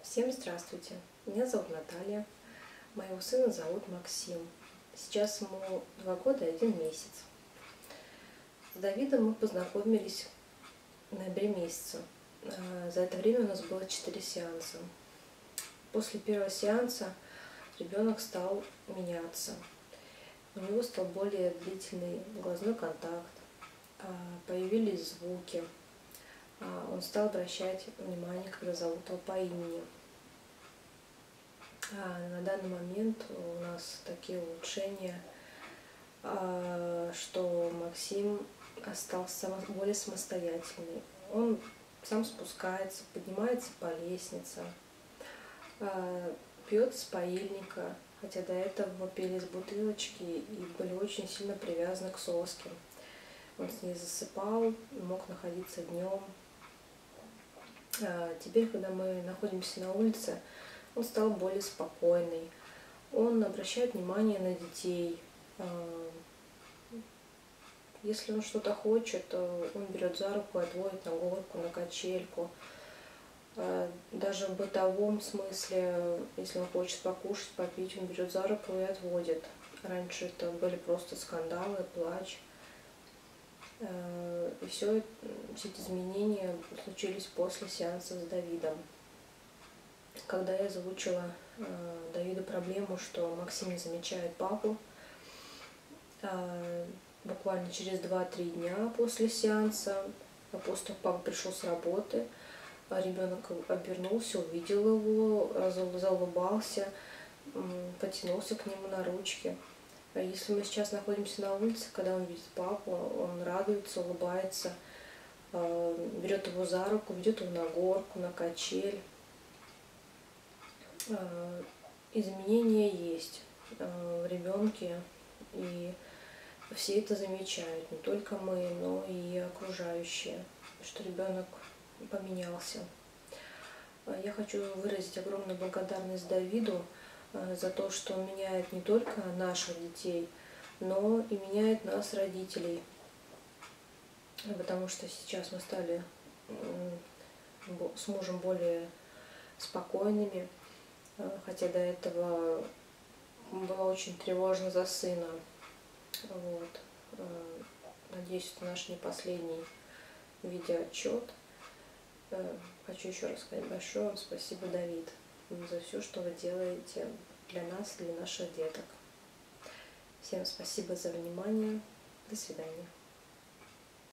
Всем здравствуйте! Меня зовут Наталья, моего сына зовут Максим. Сейчас ему 2 года и 1 месяц. С Давидом мы познакомились в ноябре месяце. За это время у нас было 4 сеанса. После первого сеанса ребенок стал меняться. У него стал более длительный глазной контакт, появились звуки. Он стал обращать внимание, когда зовут его по имени. На данный момент у нас такие улучшения, что Максим остался более самостоятельный. Он сам спускается, поднимается по лестнице, пьет из паильника, хотя до этого пили из бутылочки и были очень сильно привязаны к соске. Он с ней засыпал, мог находиться днем. Теперь, когда мы находимся на улице, он стал более спокойный. Он обращает внимание на детей. Если он что-то хочет, он берет за руку, отводит на горку, на качельку. Даже в бытовом смысле, если он хочет покушать, попить, он берет за руку и отводит. Раньше это были просто скандалы, плач. И все эти изменения случились после сеанса с Давидом. Когда я озвучила Давиду проблему, что Максим не замечает папу, буквально через 2-3 дня после сеанса, после того, как папа пришел с работы, ребенок обернулся, увидел его, заулыбался, потянулся к нему на ручки. Если мы сейчас находимся на улице, когда он видит папу, он радуется, улыбается, берет его за руку, ведет его на горку, на качель. Изменения есть в ребенке, и все это замечают, не только мы, но и окружающие, что ребенок поменялся. Я хочу выразить огромную благодарность Давиду за то, что он меняет не только наших детей, но и меняет нас, родителей. Потому что сейчас мы стали с мужем более спокойными, хотя до этого было очень тревожно за сына. Вот. Надеюсь, это наш не последний видеоотчет. Хочу еще раз сказать большое вам спасибо, Давид, за все, что вы делаете для нас, для наших деток. Всем спасибо за внимание. До свидания.